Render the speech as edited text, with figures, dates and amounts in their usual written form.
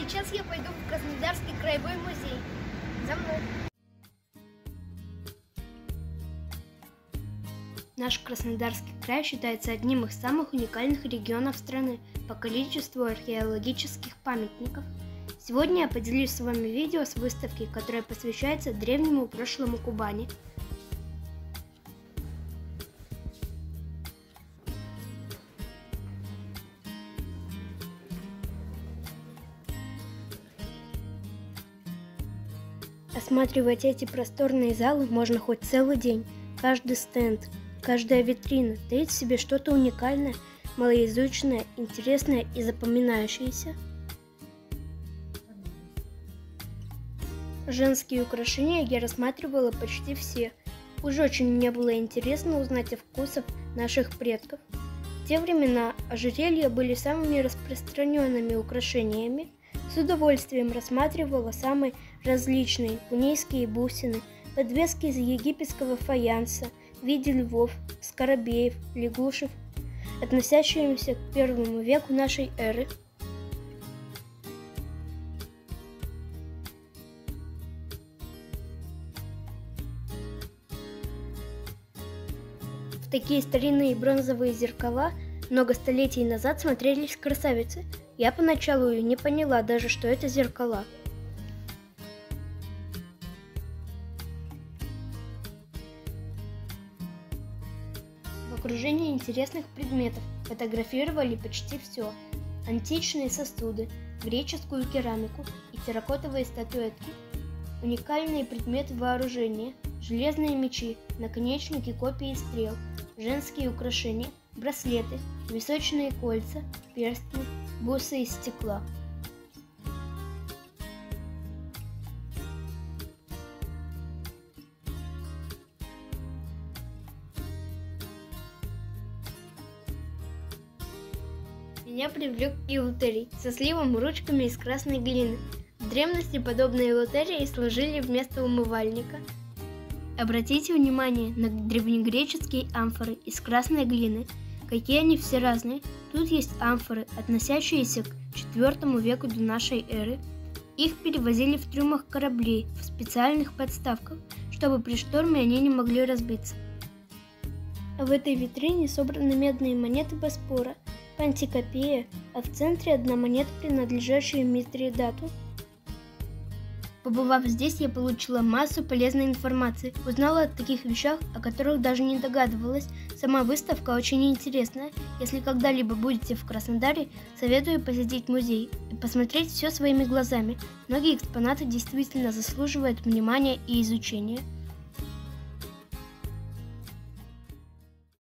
Сейчас я пойду в Краснодарский краевой музей. За мной. Наш Краснодарский край считается одним из самых уникальных регионов страны по количеству археологических памятников. Сегодня я поделюсь с вами видео с выставки, которая посвящается древнему прошлому Кубани. Осматривать эти просторные залы можно хоть целый день. Каждый стенд, каждая витрина таит в себе что-то уникальное, малоизученное, интересное и запоминающееся. Женские украшения я рассматривала почти все. Уж очень мне было интересно узнать о вкусах наших предков. В те времена ожерелья были самыми распространенными украшениями. С удовольствием рассматривала самые различные гунейские бусины, подвески из египетского фаянса в виде львов, скоробеев, лягушек, относящиеся к первому веку нашей эры. В такие старинные бронзовые зеркала много столетий назад смотрелись красавицы. Я поначалу и не поняла даже, что это зеркала. В окружении интересных предметов фотографировали почти все. Античные сосуды, греческую керамику и терракотовые статуэтки, уникальные предметы вооружения, железные мечи, наконечники копий и стрел, женские украшения, браслеты, височные кольца, перстни, бусы из стекла. Меня привлек и лотерей со сливом ручками из красной глины. В древности подобные лотерии служили вместо умывальника. Обратите внимание на древнегреческие амфоры из красной глины. Какие они все разные. Тут есть амфоры, относящиеся к IV веку до нашей эры. Их перевозили в трюмах кораблей в специальных подставках, чтобы при шторме они не могли разбиться. В этой витрине собраны медные монеты Боспора, Пантикопея, а в центре одна монета, принадлежащая Митридату. Побывав здесь, я получила массу полезной информации, узнала о таких вещах, о которых даже не догадывалась. Сама выставка очень интересная. Если когда-либо будете в Краснодаре, советую посетить музей и посмотреть все своими глазами. Многие экспонаты действительно заслуживают внимания и изучения.